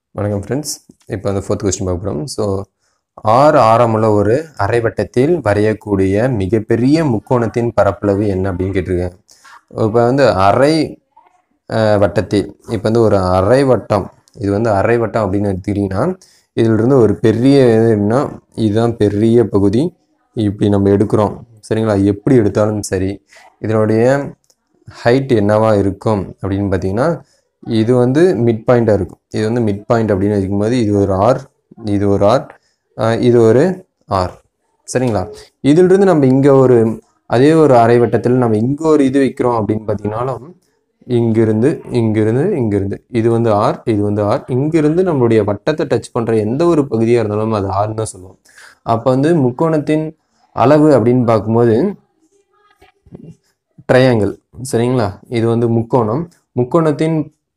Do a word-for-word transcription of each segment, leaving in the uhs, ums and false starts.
வணக்கம் ஃப்ரெண்ட்ஸ். இப்போ அந்த ஃபோர்த் கொஸ்டின் பார்க்க போகிறோம். ஸோ ஆறு ஆரமுள்ள ஒரு அரைவட்டத்தில் வரையக்கூடிய மிகப்பெரிய முக்கோணத்தின் பரப்பளவு என்ன அப்படின்னு கேட்டிருக்கேன். இப்போ வந்து அரை வட்டத்தில் இப்போ வந்து ஒரு அரை வட்டம் இது வந்து அரை வட்டம் அப்படின்னு எடுத்துக்கிட்டிங்கன்னா இதிலிருந்து ஒரு பெரிய இதுன்னா இதுதான் பெரிய பகுதி. இப்படி நம்ம எடுக்கிறோம் சரிங்களா. எப்படி எடுத்தாலும் சரி இதனுடைய ஹைட் என்னவா இருக்கும் அப்படின்னு பார்த்தீங்கன்னா இது வந்து மிட் பாயிண்டாக இருக்கும். இது வந்து மிட் பாயிண்ட் அப்படின்னு இருக்கும்போது இது ஒரு ஆர், இது ஒரு ஆர், இது ஒரு ஆர் சரிங்களா. இதிலிருந்து நம்ம இங்கே ஒரு அதே ஒரு அரை வட்டத்தில் நம்ம இங்கே ஒரு இது வைக்கிறோம் அப்படின்னு பார்த்தீங்கன்னாலும் இங்கிருந்து இங்கிருந்து இங்கிருந்து இது வந்து ஆர், இது வந்து ஆர். இங்கிருந்து நம்மளுடைய வட்டத்தை டச் பண்ணுற எந்த ஒரு பகுதியாக இருந்தாலும் அது ஆர்னு தான் சொல்லுவோம். அப்போ வந்து முக்கோணத்தின் அளவு அப்படின்னு பார்க்கும்போது ட்ரையாங்கிள் சரிங்களா. இது வந்து முக்கோணம். முக்கோணத்தின்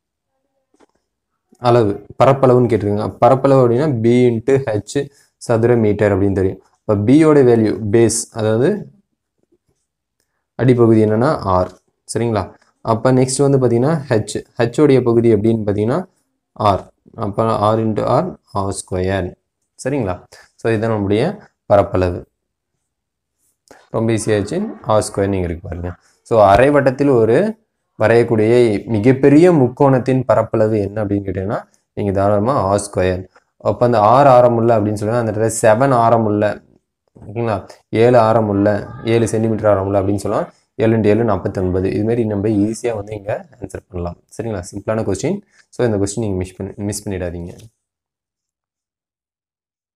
அளவு பரப்பளவுன்னு கேட்டிருக்காங்க. பரப்பளவு அப்படின்னா பி இன்ட்டு ஹெச் சதுர மீட்டர் அப்படின்னு தெரியும். இப்போ பியோட வேல்யூ பேஸ், அதாவது அடிப்பகுதி என்னன்னா ஆர் சரிங்களா. அப்போ நெக்ஸ்ட் வந்து பார்த்தீங்கன்னா ஹெச், ஹெச்சோடைய பகுதி அப்படின்னு பார்த்தீங்கன்னா ஆர். அப்போ R into R R square சரிங்களா. ஸோ இதுதான் நம்முடைய பரப்பளவு. ரொம்ப ஈஸியாகிடுச்சு. ஆர் ஸ்கொயர் நீங்கள் இருக்கு பாருங்க. ஸோ அரை வட்டத்தில் ஒரு வரையக்கூடிய மிகப்பெரிய முக்கோணத்தின் பரப்பளவு என்ன அப்படின்னு கேட்டீங்கன்னா நீங்கள் தாராளமாக ஆர் ஸ்கொயர். அப்போ அந்த ஆறு ஆரம் உள்ள அப்படின்னு சொல்லுவாங்க. அந்த இடத்துல செவன் ஆரம் உள்ள ஓகேங்களா, ஏழு ஆரம் உள்ள ஏழு சென்டிமீட்டர் ஆரம் உள்ள அப்படின்னு சொல்லலாம். ஏழு இன்ட்டு ஏழு நாற்பத்தொன்பது. இதுமாரி நம்ம ஈஸியாக வந்து இங்கே ஆன்சர் பண்ணலாம் சரிங்களா. சிம்பிளான கொஸ்டின். ஸோ இந்த கொஸ்டின் நீங்கள் மிஸ் பண்ணி மிஸ் பண்ணிடாதீங்க.